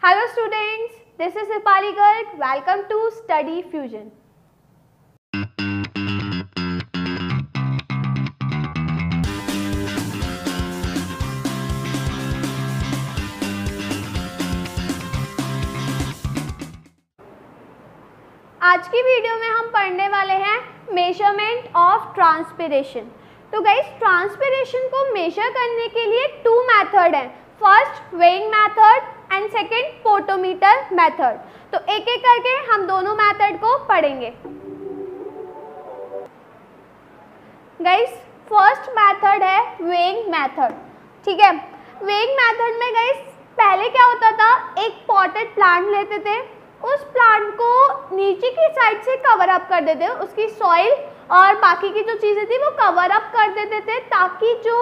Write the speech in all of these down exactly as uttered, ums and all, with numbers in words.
Hello students, this is Dipali Garg. Welcome to Study Fusion. आज की video में हम पढ़ने वाले हैं मेजरमेंट ऑफ ट्रांसपिरेशन। तो गाइस, ट्रांसपिरेशन को मेजर करने के लिए टू मेथड हैं, first weighing method and second potometer method. तो एक एक करके हम दोनों मेथड को पढ़ेंगे। गाइस, फर्स्ट मेथड है वेइंग मेथड। ठीक है, वेइंग मेथड में गाइस पहले क्या होता था, एक पॉटेड प्लांट लेते थे, उस प्लांट को नीचे की साइड से कवर अप कर देते, उसकी सॉइल और बाकी की जो चीज़ें थी वो कवर अप कर देते थे, ताकि जो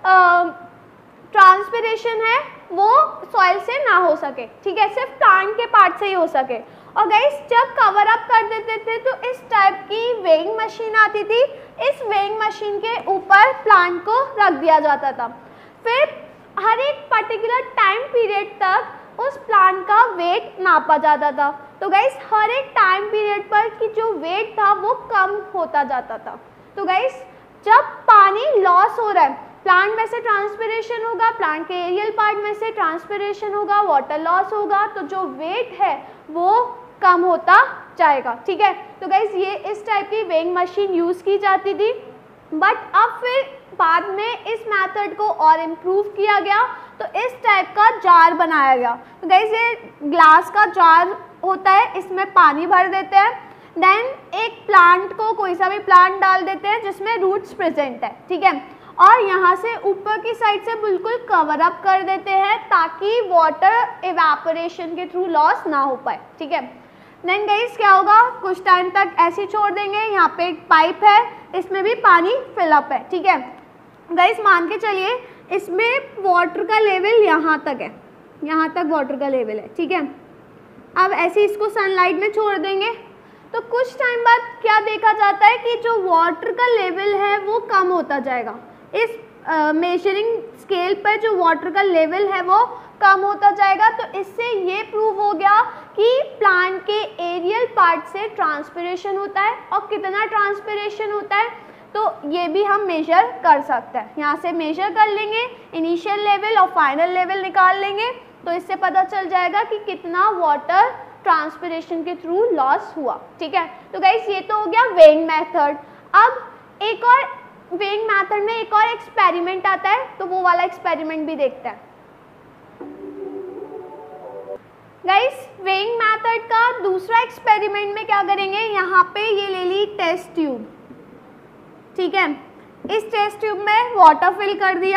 ट्रांसपिरेशन है वो सॉइल से ना हो सके। ठीक है, सिर्फ प्लांट के पार्ट से ही हो सके। और गाइस, जब कवर अप कर देते थे तो इस टाइप की वेइंग मशीन आती थी, इस वेइंग मशीन के ऊपर प्लांट को रख दिया जाता था। फिर हर एक पर्टिकुलर टाइम पीरियड तक उस प्लांट का वेट नापा जाता था। तो गाइस, हर एक टाइम पीरियड पर कि जो वेट था वो कम होता जाता था। तो गाइस, जब पानी लॉस हो रहा है, प्लांट में से ट्रांसपिरेशन होगा, प्लांट के एरियल पार्ट में से ट्रांसपिरेशन होगा, वाटर लॉस होगा, तो जो वेट है वो कम होता जाएगा। ठीक है, तो गाइस ये इस टाइप की वेइंग मशीन यूज़ की जाती थी। बट अब फिर बाद में इस मेथड को और इम्प्रूव किया गया, तो इस टाइप का जार बनाया गया। तो गाइस, ये ग्लास का जार होता है, इसमें पानी भर देते हैं, देन एक प्लांट को, कोई सा भी प्लांट डाल देते हैं जिसमें रूट्स प्रेजेंट है। ठीक है, और यहाँ से ऊपर की साइड से बिल्कुल कवर अप कर देते हैं ताकि वाटर इवेपोरेशन के थ्रू लॉस ना हो पाए। ठीक है, देन गाइस क्या होगा, कुछ टाइम तक ऐसे छोड़ देंगे। यहाँ पे एक पाइप है, इसमें भी पानी फिलअप है। ठीक है गाइस, मान के चलिए इसमें वाटर का लेवल यहाँ तक है, यहाँ तक वाटर का लेवल है। ठीक है, अब ऐसे इसको सनलाइट में छोड़ देंगे तो कुछ टाइम बाद क्या देखा जाता है कि जो वाटर का लेवल है वो कम होता जाएगा। इस मेजरिंग स्केल पर जो वाटर का लेवल है वो कम होता जाएगा। तो इससे ये प्रूव हो गया कि प्लांट के एरियल पार्ट से ट्रांसपिरेशन होता है, और कितना ट्रांसपिरेशन होता है तो ये भी हम मेजर कर सकते हैं। यहाँ से मेजर कर लेंगे, इनिशियल लेवल और फाइनल लेवल निकाल लेंगे, तो इससे पता चल जाएगा कि कितना वाटर ट्रांसपिरेशन के थ्रू लॉस हुआ। ठीक है, तो गाइस ये तो हो गया वेइंग मेथड। अब एक और वेइंग मेथड में एक और एक्सपेरिमेंट आता है, तो वो वाला एक्सपेरिमेंट भी देखते हैं। गाइस, वेइंग मेथड का दूसरा एक्सपेरिमेंट में क्या करेंगे, यहाँ पे ये ले ली टेस्ट ट्यूब। ठीक है, इस टेस्ट ट्यूब में वाटर फिल कर दिया,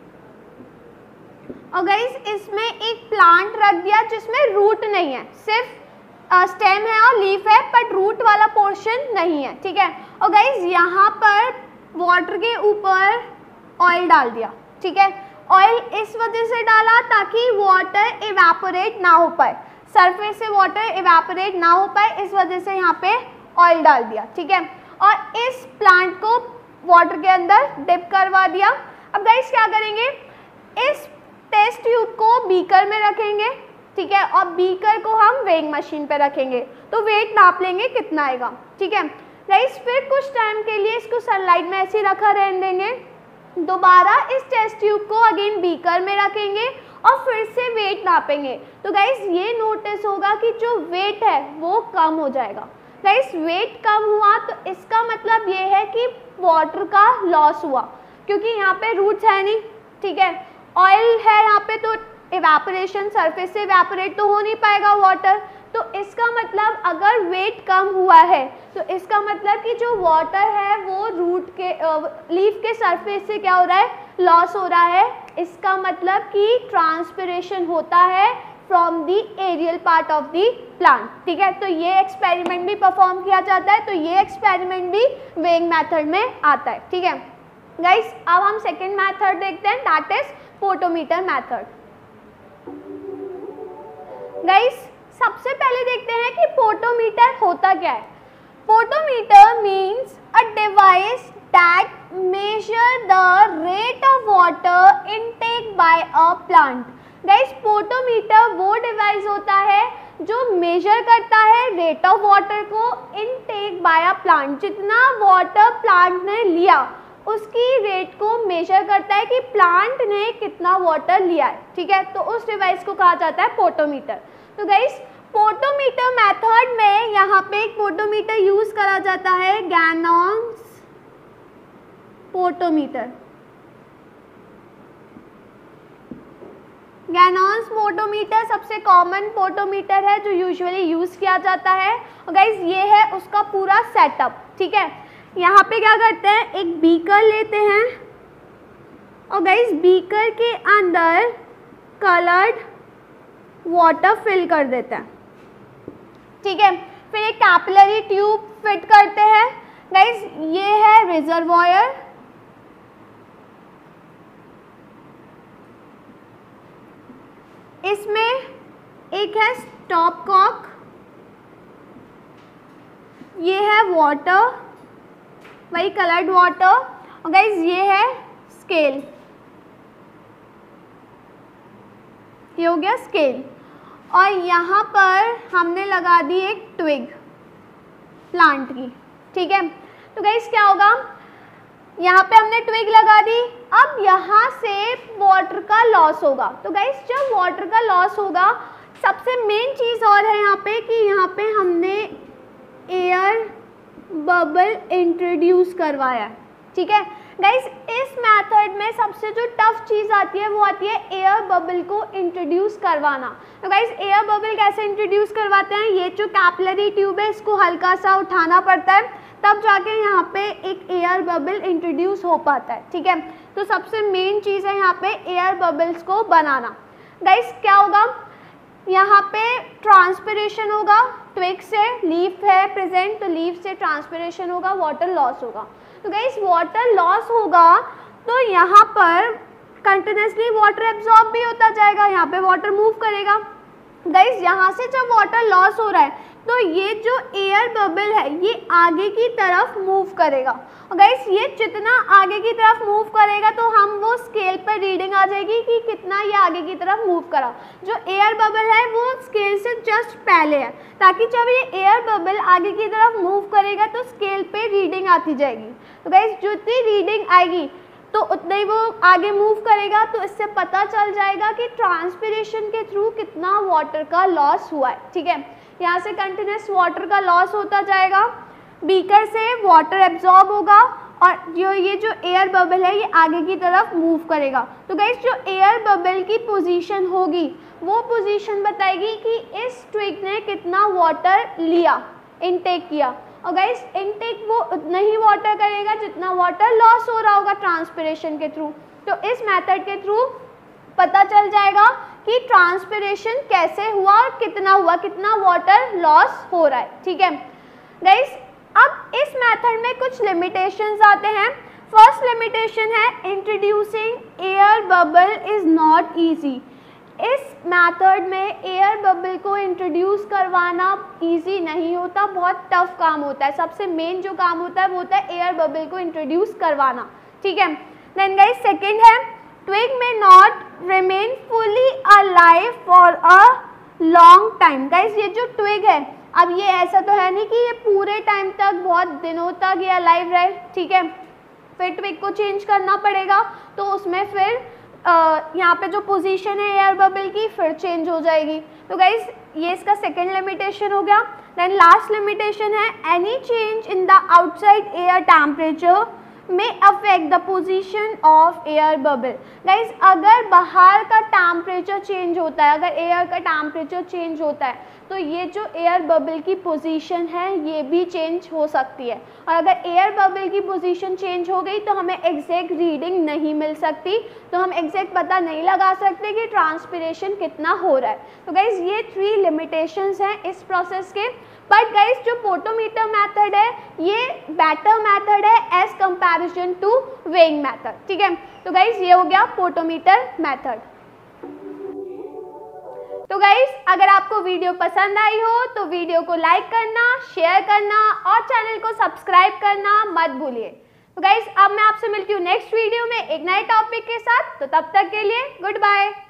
और गाइस इसमें एक प्लांट रख दिया जिसमें रूट नहीं है, सिर्फ स्टेम है और लीफ है, बट रूट वाला पोर्शन नहीं है। ठीक है, और गाइस यहाँ पर वाटर के ऊपर ऑयल डाल दिया। ठीक है, ऑयल इस वजह से डाला ताकि वाटर इवेपोरेट ना हो पाए, सरफेस से वाटर इवेपोरेट ना हो पाए, इस वजह से यहाँ पे ऑयल डाल दिया। ठीक है, और इस प्लांट को वाटर के अंदर डिप करवा दिया। अब गाइस क्या करेंगे, इस टेस्ट ट्यूब को बीकर में रखेंगे। ठीक है, और बीकर को हम वेइंग मशीन पे रखेंगे, तो वेट नाप लेंगे कितना आएगा। ठीक है गाइस, फिर कुछ टाइम के लिए इसको सनलाइट में ऐसे रखा रहने देंगे, दोबारा इस टेस्ट ट्यूब को अगेन बीकर में रखेंगे और फिर से वेट नापेंगे। तो गाइस ये नोटिस होगा कि जो वेट है वो कम हो जाएगा। गाइस, वेट कम हुआ तो इसका मतलब ये है कि वाटर का लॉस हुआ, क्योंकि यहाँ पे रूट्स है नहीं। ठीक है, ऑयल है यहाँ पे, तो इवेपोरेशन, सरफेस से इवेपोरेट तो हो नहीं पाएगा वाटर। तो इसका मतलब अगर वेट कम हुआ है तो इसका मतलब कि जो वाटर है वो रूट के लीफ के सरफेस से क्या हो रहा है, लॉस हो रहा है। इसका मतलब कि ट्रांसपिरेशन होता है from the aerial part of the plant. ठीक है, तो ये एक्सपेरिमेंट भी परफॉर्म किया जाता है, तो ये एक्सपेरिमेंट भी वेइंग मेथड में आता है। ठीक है गाइस, अब हम सेकेंड मेथड देखते हैं, that is potometer method. Guys, सबसे पहले देखते हैं कि पोटोमीटर होता क्या है। Potometer means a device that measure the rate of water intake by a plant. Guys, potometer वो डिवाइस डिवाइस होता है जो मेजर करता है रेट ऑफ वाटर को इनटेक बाय अ प्लांट। जितना वाटर प्लांट ने लिया उसकी रेट को मेजर करता है कि प्लांट ने कितना वाटर लिया है, ठीक है। तो उस डिवाइस को कहा जाता है पोटोमीटर। तो गाइस पोटोमीटर मेथड में यहाँ पे एक पोटोमीटर यूज करा जाता है, गैनॉन्स पोटोमीटर। गैनॉन्स पोटोमीटर सबसे कॉमन पोटोमीटर है जो यूजुअली यूज किया जाता है। और गाइस ये है उसका पूरा सेटअप, ठीक है। यहाँ पे क्या करते हैं, एक बीकर लेते हैं और गाइस बीकर के अंदर कलर्ड वाटर फिल कर देते हैं, ठीक है। फिर एक कैपिलरी ट्यूब फिट करते हैं। गाइस ये है रिजर्वॉयर, इसमें एक है स्टॉप कॉक, ये है वाटर, वही कलर्ड वाटर, और गाइस ये है स्केल, ये हो गया स्केल। और यहाँ पर हमने लगा दी एक ट्विग प्लांट की, ठीक है। तो गाइस क्या होगा, यहाँ पे हमने ट्विग लगा दी, अब यहाँ से वाटर का लॉस होगा। तो गाइस जब वाटर का लॉस होगा, सबसे मेन चीज़ और है यहाँ पे कि यहाँ पे हमने एयर बबल इंट्रोड्यूस करवाया है, ठीक है। गाइस इस मेथड में सबसे जो टफ चीज़ आती है वो आती है एयर बबल को इंट्रोड्यूस करवाना। तो गाइस एयर बबल कैसे इंट्रोड्यूस करवाते हैं, ये जो कैपिलरी ट्यूब है इसको हल्का सा उठाना पड़ता है, तब जाके यहाँ पे एक एयर बबल इंट्रोड्यूस हो पाता है, ठीक है। तो सबसे मेन चीज़ है यहाँ पे एयर बबल्स को बनाना। गाइस क्या होगा, यहाँ पे ट्रांसपिरेशन होगा, ट्विग से लीफ है प्रेजेंट, तो लीफ से ट्रांसपिरेशन होगा, वाटर लॉस होगा। तो गाइस वाटर लॉस होगा तो यहाँ पर कंटिन्यूसली वाटर एब्जॉर्ब भी होता जाएगा, यहाँ पे वाटर मूव करेगा। गाइस यहाँ से जब वाटर लॉस हो रहा है तो ये जो एयर बबल है ये आगे की तरफ मूव करेगा। और गाइस ये जितना आगे की तरफ मूव करेगा तो हम वो स्केल पर रीडिंग आ जाएगी कि कितना ये आगे की तरफ मूव करा। जो एयर बबल है वो स्केल से जस्ट पहले है, ताकि जब ये एयर बबल आगे की तरफ मूव करेगा तो स्केल पे रीडिंग आती जाएगी। तो गाइस जितनी रीडिंग आएगी तो उतना ही वो आगे मूव करेगा, तो इससे पता चल जाएगा कि ट्रांसपिरेशन के थ्रू कितना वाटर का लॉस हुआ है, ठीक है। यहाँ से कंटिन्यूस वाटर का लॉस होता जाएगा, बीकर से वाटर एब्जॉर्ब होगा और जो ये जो एयर बबल है ये आगे की तरफ मूव करेगा। तो गाइस जो एयर बबल की पोजीशन होगी वो पोजीशन बताएगी कि इस ट्विग ने कितना वाटर लिया, इनटेक किया। और गाइस इनटेक वो उतना ही वाटर करेगा जितना वाटर लॉस हो रहा होगा ट्रांसपिरेशन के थ्रू। तो इस मेथड के थ्रू पता चल जाएगा कि ट्रांसपिरेशन कैसे हुआ और कितना हुआ, कितना वाटर लॉस हो रहा है, ठीक है। गाइस अब इस मेथड में कुछ लिमिटेशंस आते हैं। फर्स्ट लिमिटेशन है introducing air bubble is not easy. इस मेथड में एयर बबल को इंट्रोड्यूस करवाना इजी नहीं होता, बहुत टफ काम होता है। सबसे मेन जो काम होता है वो होता है एयर बबल को इंट्रोड्यूस करवाना, ठीक है। देन गाइस सेकंड है ट्विग में not remain fully alive for a long time. Guys ये जो ट्विग है, अब ये ऐसा तो है नहीं कि ये पूरे टाइम तक बहुत दिनों तक ये अलाइव रहे, ठीक है। फिर ट्विग को चेंज करना पड़ेगा, तो उसमें फिर Uh, यहाँ पे जो पोजीशन है एयर बबल की फिर चेंज हो जाएगी। तो गाइज ये इसका सेकेंड लिमिटेशन हो गया। देन लास्ट लिमिटेशन है any change in the outside air temperature may affect the position of air bubble. Guys अगर बाहर का टेम्परेचर चेंज होता है, अगर एयर का टेम्परेचर चेंज होता है तो ये जो एयर बबल की पोजीशन है ये भी चेंज हो सकती है। और अगर एयर बबल की पोजीशन चेंज हो गई तो हमें एग्जैक्ट रीडिंग नहीं मिल सकती, तो हम एग्जैक्ट पता नहीं लगा सकते कि ट्रांसपिरेशन कितना हो रहा है। तो गाइज ये थ्री लिमिटेशंस हैं इस प्रोसेस के। बट गाइज जो पोटोमीटर मेथड है ये बेटर मेथड है as comparison to weighing method, ठीक है। तो गाइज ये हो गया पोटोमीटर मेथड। तो गाइज अगर आपको वीडियो पसंद आई हो तो वीडियो को लाइक करना, शेयर करना और चैनल को सब्सक्राइब करना मत भूलिए। तो गाइज अब मैं आपसे मिलती हूँ नेक्स्ट वीडियो में एक नए टॉपिक के साथ, तो तब तक के लिए गुड बाय।